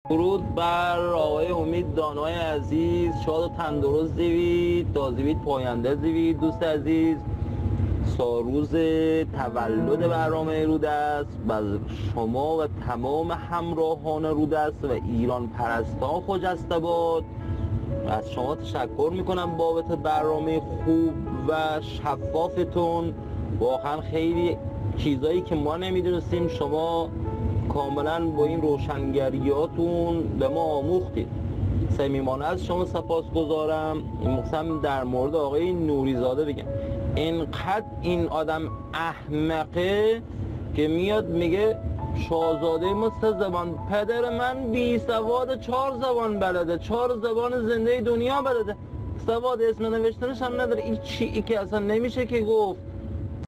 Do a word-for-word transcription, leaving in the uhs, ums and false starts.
درود بر آقای امید دانای عزیز، شاد و تندرست زیوید، دازیوید پاینده زیوید. دوست عزیز، ساروز تولد برنامه رودست بر شما و تمام همراهان رودست و ایران پرستان خجسته باد. از شما تشکر میکنم بابت برنامه خوب و شفافتون. واقعا خیلی چیزایی که ما نمیدونستیم شما کاملا با این روشنگریاتون به ما آموختید. صمیمانه از شما سپاسگزارم. مخصوصا در مورد آقای نوریزاده بگم، اینقدر این آدم احمقه که میاد میگه شاهزاده ما سه زبان، پدر من بی سواد چهار زبان بلده، چهار زبان زنده دنیا بلده، سواد اسم نوشتنش هم نداره. این چی ای که اصلا نمیشه که گفت.